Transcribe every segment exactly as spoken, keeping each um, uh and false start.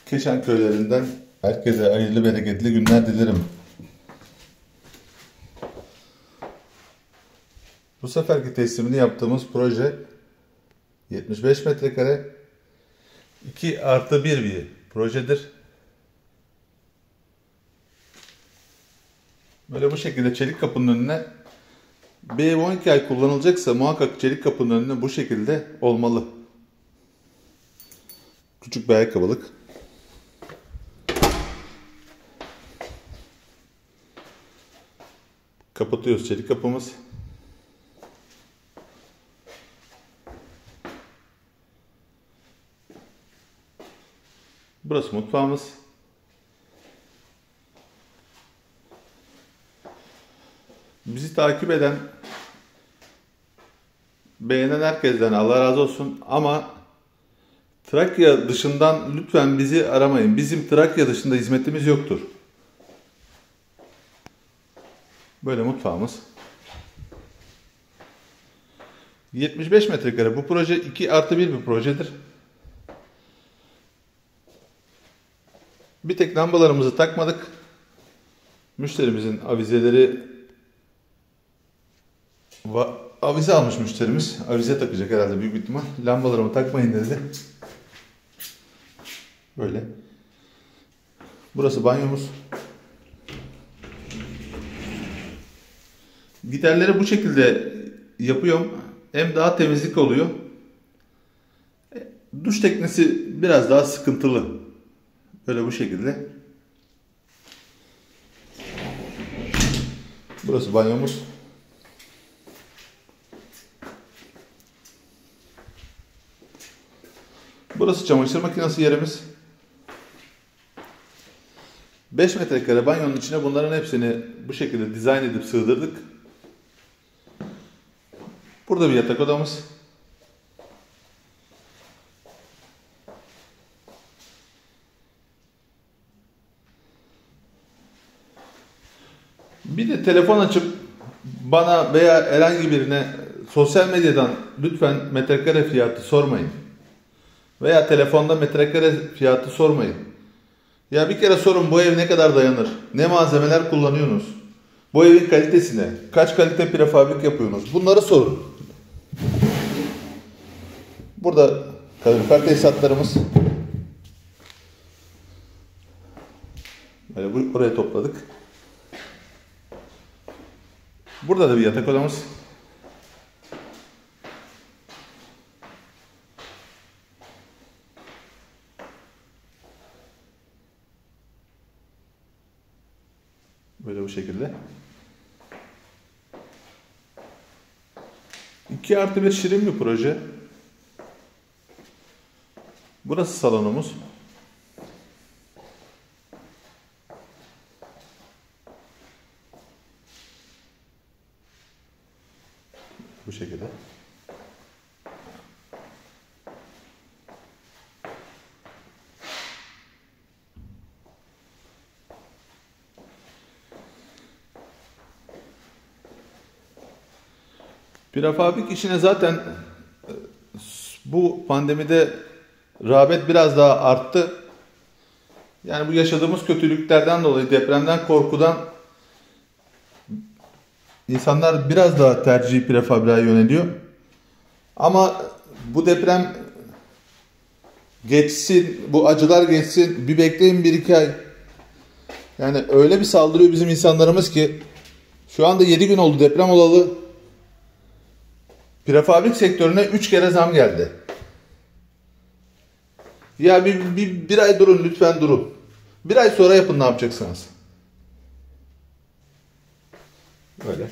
Keşan köylerinden herkese hayırlı bereketli günler dilerim. Bu seferki teslimini yaptığımız proje yetmiş beş metrekare iki artı bir bir projedir. Böyle bu şekilde çelik kapının önüne bir ev on iki ay kullanılacaksa muhakkak çelik kapının önüne bu şekilde olmalı. Küçük bir ayakkabılık. Kapatıyoruz çelik kapımız. Burası mutfağımız. Bizi takip eden, beğenen herkesten Allah razı olsun ama Trakya dışından lütfen bizi aramayın. Bizim Trakya dışında hizmetimiz yoktur. Böyle mutfağımız. yetmiş beş metrekare. Bu proje iki artı bir bir projedir. Bir tek lambalarımızı takmadık. Müşterimizin avizeleri avize almış müşterimiz. Avize takacak herhalde büyük ihtimal. Lambalarımı takmayın dedi. Böyle. Burası banyomuz. Giderleri bu şekilde yapıyorum. Hem daha temizlik oluyor. Duş teknesi biraz daha sıkıntılı. Böyle bu şekilde. Burası banyomuz. Burası çamaşır makinesi yerimiz. beş metrekare banyonun içine bunların hepsini bu şekilde dizayn edip sığdırdık. Burada bir yatak odamız. Bir de telefon açıp bana veya herhangi birine sosyal medyadan lütfen metrekare fiyatı sormayın. Veya telefonda metrekare fiyatı sormayın. Ya bir kere sorun, bu ev ne kadar dayanır? Ne malzemeler kullanıyorsunuz? Bu evin kalitesine, kaç kalite prefabrik yapıyorsunuz? Bunları sorun. Burada kalorifer tesisatlarımız. Böyle buraya topladık. Burada da bir yatak odamız. Böyle bu şekilde. iki artı bir şirin bir proje. Burası salonumuz. Bu şekilde. Prefabrik işine zaten bu pandemide rağbet biraz daha arttı. Yani bu yaşadığımız kötülüklerden dolayı, depremden korkudan insanlar biraz daha tercihi prefabriğe yöneliyor. Ama bu deprem geçsin, bu acılar geçsin, bir bekleyin bir iki ay. Yani öyle bir saldırıyor bizim insanlarımız ki şu anda yedi gün oldu deprem olalı. Prefabrik sektörüne üç kere zam geldi. Ya bir, bir, bir ay durun lütfen, durun. Bir ay sonra yapın, ne yapacaksınız? Böyle.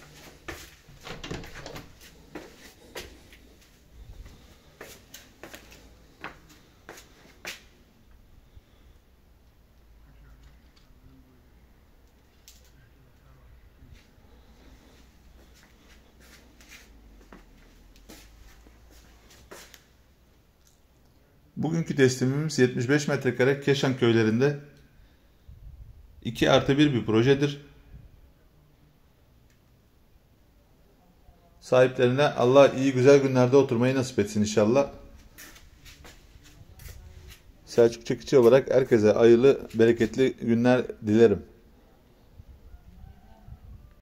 Bugünkü teslimimiz yetmiş beş metrekare Keşan köylerinde iki artı bir bir projedir. Sahiplerine Allah iyi güzel günlerde oturmayı nasip etsin inşallah. Selçuk Çekici olarak herkese hayırlı, bereketli günler dilerim.